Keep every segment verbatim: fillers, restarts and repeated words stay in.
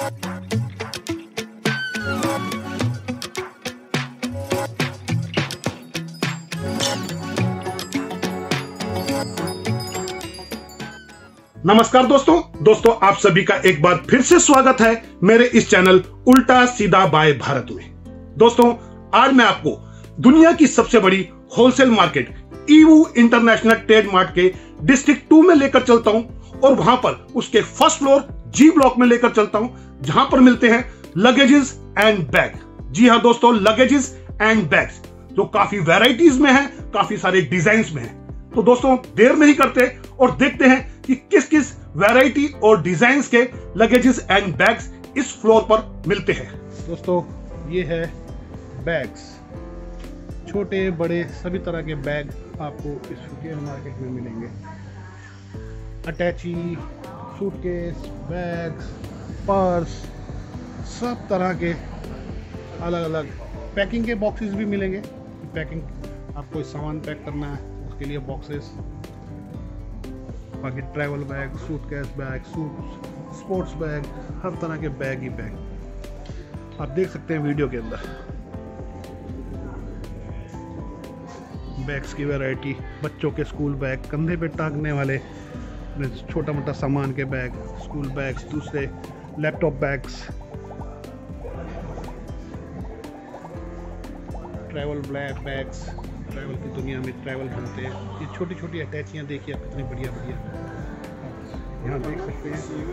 नमस्कार दोस्तों दोस्तों आप सभी का एक बार फिर से स्वागत है मेरे इस चैनल उल्टा सीधा बाय भारत में। दोस्तों आज मैं आपको दुनिया की सबसे बड़ी wholesale market Yiwu international trade mart के डिस्ट्रिक्ट टू में लेकर चलता हूं और वहां पर उसके फर्स्ट फ्लोर जी ब्लॉक में लेकर चलता हूं जहां पर मिलते हैं लगेजेस एंड बैग। जी हां दोस्तों, लगेजेस एंड बैग्स जो काफी वैरायटीज में है, काफी सारे डिजाइन में है। तो दोस्तों देर नहीं करते और देखते हैं कि किस किस वैरायटी और डिजाइन्स के लगेजेस एंड बैग्स इस फ्लोर पर मिलते हैं। दोस्तों ये है बैग्स, छोटे बड़े सभी तरह के बैग आपको इस सुकेर मार्केट में मिलेंगे। अटैची, सूटकेस, बैग्स, पर्स, सब तरह के अलग अलग पैकिंग के बॉक्सेस भी मिलेंगे। पैकिंग आपको सामान पैक करना है उसके लिए बॉक्सेस, बाकी travel bag, suitcase bag, suit, sports bag, हर तरह के बैग ही बैग आप देख सकते हैं वीडियो के अंदर। बैग्स की वैरायटी, बच्चों के स्कूल बैग, कंधे पे टांगने वाले छोटा मोटा सामान के बैग, स्कूल बैग्स, दूसरे laptop bags, travel black bags, travel की दुनिया में ट्रैवल बनते हैं। ये छोटी छोटी अटैचियाँ देखिए आप कितनी बढ़िया बढ़िया यहाँ देख सकते हैं।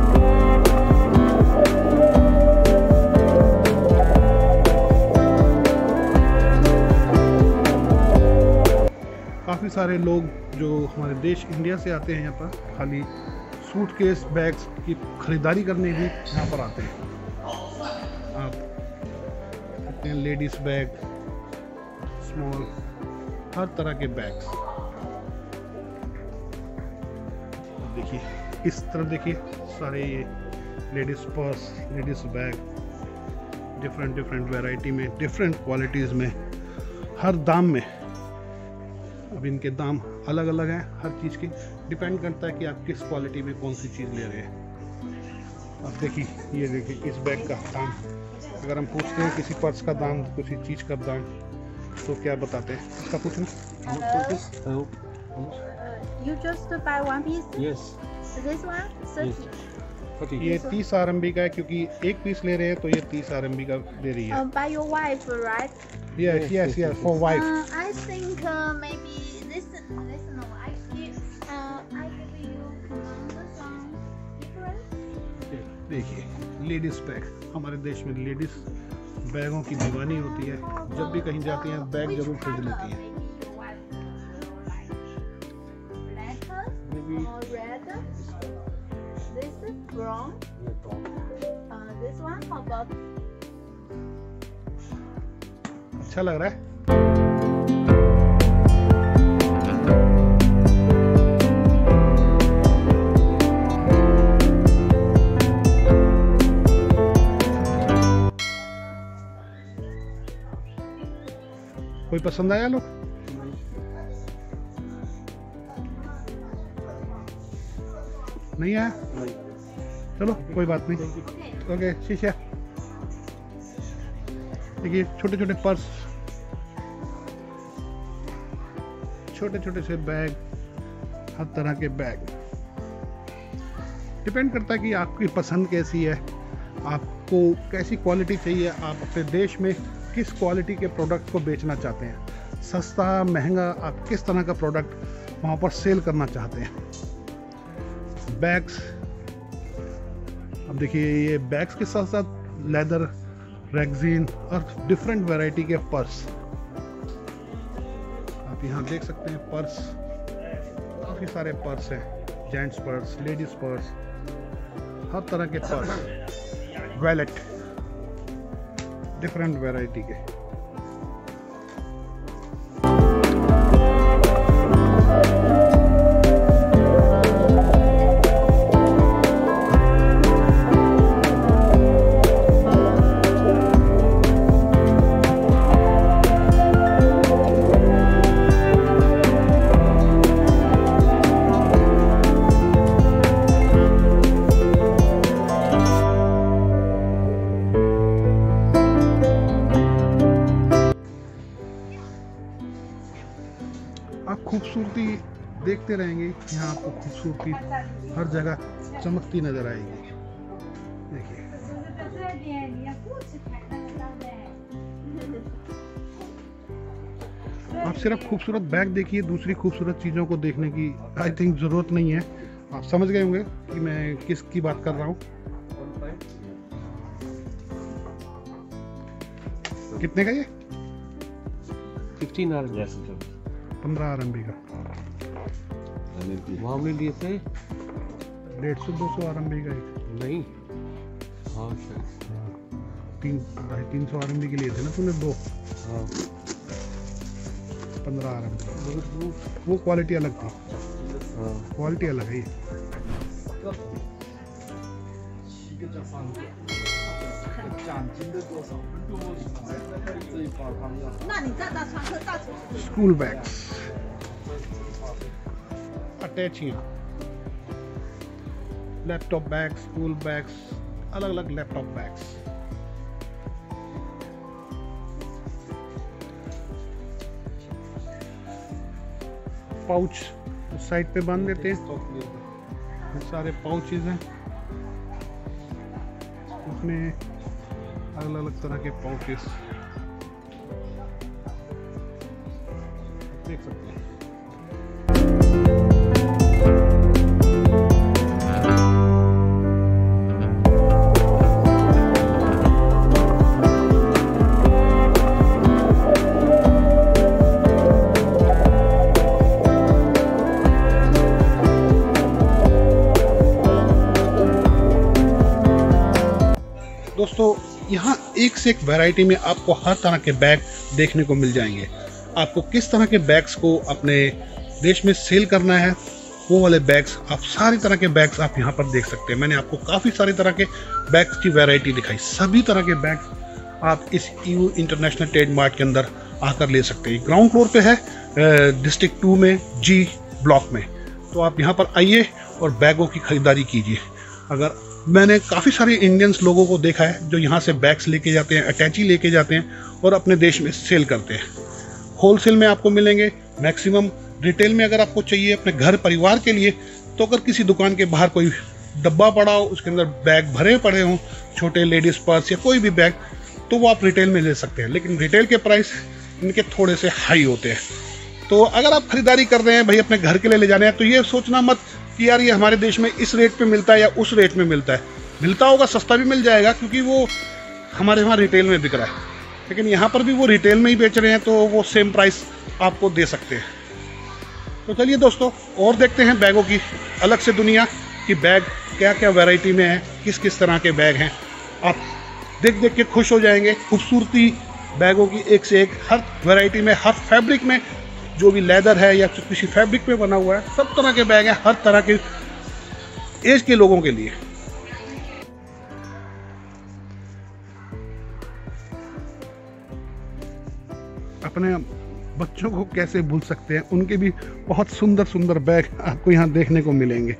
काफ़ी सारे लोग जो हमारे देश इंडिया से आते हैं यहाँ पर खाली सूटकेस बैग्स की खरीदारी करने भी यहाँ पर आते हैं। आप देखते हैं लेडीज बैग, स्मॉल, हर तरह के बैग्स देखिए। इस तरह देखिए सारे ये ladies purse, ladies bag, different different variety में, डिफरेंट क्वालिटीज़ में, हर दाम में। अब इनके दाम अलग अलग हैं, हर चीज़ की डिपेंड करता है कि आप किस क्वालिटी में कौन सी चीज़ ले रहे हैं। अब देखिए ये देखिए इस बैग का दाम, अगर हम पूछते हैं किसी पर्स का दाम, किसी चीज़ का दाम, तो क्या बताते हैं? इसका पूछना। Hello. You just buy one piece? Yes. This one? thirty. Forty. ये तीस आर एम बी का है क्योंकि एक पीस ले रहे हैं तो ये तीस आर एम बी का दे रही है। Uh, by your wife, right? Yes, yes, yes, for wife. Uh, I think uh, maybe this, this no. I give, uh, I give you some different. देखिए लेडीज बैग, हमारे देश में ladies बैगों की दीवानी होती है। जब भी कहीं जाती हैं बैग जरूर खरीद लेती हैं। Or red. This is brown. Uh, this one, how about? अच्छा लग रहा है। कोई पसंद आया लोग? नहीं आया? चलो कोई बात नहीं। ओके शीशा देखिए, छोटे छोटे पर्स, छोटे छोटे से बैग, हर तरह के बैग। डिपेंड करता है कि आपकी पसंद कैसी है, आपको कैसी क्वालिटी चाहिए, आप अपने देश में किस क्वालिटी के प्रोडक्ट को बेचना चाहते हैं, सस्ता महंगा, आप किस तरह का प्रोडक्ट वहाँ पर सेल करना चाहते हैं। बैग्स, अब देखिए ये बैग्स के साथ साथ लेदर, रेक्सीन और डिफरेंट वैरायटी के पर्स आप यहाँ देख सकते हैं। पर्स, काफ़ी सारे पर्स हैं, जेंट्स पर्स, लेडीज पर्स, हर तरह के पर्स, वैलेट, डिफरेंट वैरायटी के। देखते रहेंगे। यहाँ आपको खूबसूरती हर जगह चमकती नजर आएगी। देखिए आप सिर्फ खूबसूरत बैग देखिए, दूसरी खूबसूरत चीज़ों को देखने की आई थिंक ज़रूरत नहीं है। आप समझ गए होंगे कि मैं किस की बात कर रहा हूँ। कितने का ये? फिफ्टीन आर पंद्रह आर एम बी का। वहाँ में लिए थे डेढ़ सौ दो सौ आर एम बी का नहीं। हाँ शायद तीन ढाई तीन सौ आर एम बी के लिए थे ना तूने दो। हाँ पंद्रह आर एम बी वो क्वालिटी अलग थी। हाँ क्वालिटी अलग है ये। स्कूल बैग्स, अटैचियाँ, लैपटॉप बैग, स्कूल बैग्स, अलग अलग लैपटॉप बैग्स। पाउच साइड पे बांध देते हैं। ये सारे पाउचेज हैं, उसमें अलग अलग तरह के पाउचेस देख सकते हैं। दोस्तों यहाँ एक से एक वैरायटी में आपको हर तरह के बैग देखने को मिल जाएंगे। आपको किस तरह के बैग्स को अपने देश में सेल करना है, वो वाले बैग्स, आप सारी तरह के बैग्स आप यहाँ पर देख सकते हैं। मैंने आपको काफ़ी सारी तरह के बैग्स की वैरायटी दिखाई। सभी तरह के बैग्स आप इस ईयू इंटरनेशनल ट्रेड मार्ट के अंदर आकर ले सकते हैं। ग्राउंड फ्लोर पे है, डिस्ट्रिक्ट टू में, जी ब्लॉक में। तो आप यहाँ पर आइए और बैगों की खरीदारी कीजिए। अगर मैंने काफ़ी सारे इंडियंस लोगों को देखा है जो यहाँ से बैग्स लेके जाते हैं, अटैची लेके जाते हैं और अपने देश में सेल करते हैं। होलसेल में आपको मिलेंगे, मैक्सिमम रिटेल में अगर आपको चाहिए अपने घर परिवार के लिए, तो अगर किसी दुकान के बाहर कोई डब्बा पड़ा हो, उसके अंदर बैग भरे पड़े हों, छोटे लेडीज़ पर्स या कोई भी बैग, तो वो आप रिटेल में ले सकते हैं। लेकिन रिटेल के प्राइस इनके थोड़े से हाई होते हैं। तो अगर आप खरीदारी कर रहे हैं भाई अपने घर के लिए ले जाने हैं, तो ये सोचना मत कि यार ये हमारे देश में इस रेट पे मिलता है या उस रेट में मिलता है। मिलता होगा, सस्ता भी मिल जाएगा क्योंकि वो हमारे वहाँ रिटेल में बिक रहा है। लेकिन यहाँ पर भी वो रिटेल में ही बेच रहे हैं, तो वो सेम प्राइस आपको दे सकते हैं। तो चलिए दोस्तों, और देखते हैं बैगों की अलग से दुनिया कि बैग क्या क्या वैरायटी में है, किस किस तरह के बैग हैं। आप देख देख के खुश हो जाएंगे। खूबसूरती बैगों की एक से एक, हर वैरायटी में, हर फैब्रिक में, जो भी लेदर है या किसी फैब्रिक में बना हुआ है, सब तरह के बैग हैं, हर तरह के एज के लोगों के लिए। अपने बच्चों को कैसे भूल सकते हैं, उनके भी बहुत सुंदर सुंदर बैग आपको यहाँ देखने को मिलेंगे।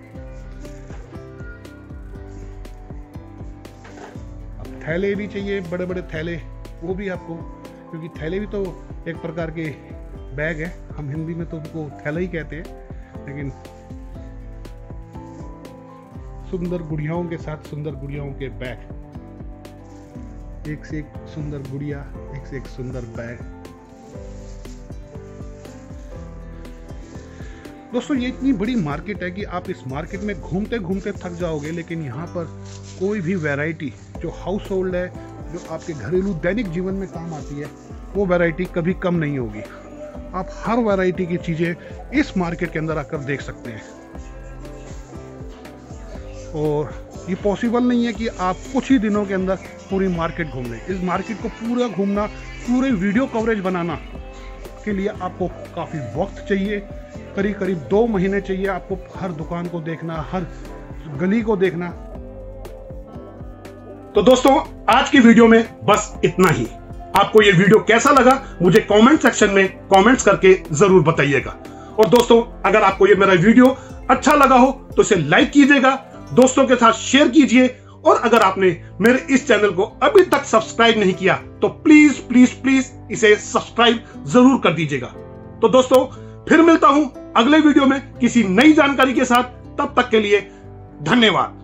अब थैले भी चाहिए, बड़े बड़े थैले, वो भी आपको, क्योंकि थैले भी तो एक प्रकार के बैग है। हम हिंदी में तो उनको थैला ही कहते हैं, लेकिन सुंदर गुड़ियाओं के साथ सुंदर गुड़ियाओं के बैग, एक से एक सुंदर गुड़िया, एक से एक सुंदर बैग। दोस्तों ये इतनी बड़ी मार्केट है कि आप इस मार्केट में घूमते घूमते थक जाओगे, लेकिन यहाँ पर कोई भी वैरायटी जो हाउस होल्ड है, जो आपके घरेलू दैनिक जीवन में काम आती है, वो वैरायटी कभी कम नहीं होगी। आप हर वैरायटी की चीज़ें इस मार्केट के अंदर आकर देख सकते हैं। और ये पॉसिबल नहीं है कि आप कुछ ही दिनों के अंदर पूरी मार्केट घूम लें। इस मार्केट को पूरा घूमना, पूरे वीडियो कवरेज बनाना के लिए आपको काफ़ी वक्त चाहिए। करीब करीब दो महीने चाहिए आपको हर दुकान को देखना, हर गली को देखना। तो दोस्तों आज की वीडियो में बस इतना ही। आपको ये वीडियो कैसा लगा मुझे कमेंट सेक्शन में कमेंट्स करके जरूर बताइएगा। और दोस्तों अगर आपको ये मेरा वीडियो अच्छा लगा हो तो इसे लाइक कीजिएगा, दोस्तों के साथ शेयर कीजिए, और अगर आपने मेरे इस चैनल को अभी तक सब्सक्राइब नहीं किया तो प्लीज प्लीज प्लीज इसे सब्सक्राइब जरूर कर दीजिएगा। तो दोस्तों फिर मिलता हूं अगले वीडियो में किसी नई जानकारी के साथ। तब तक के लिए धन्यवाद।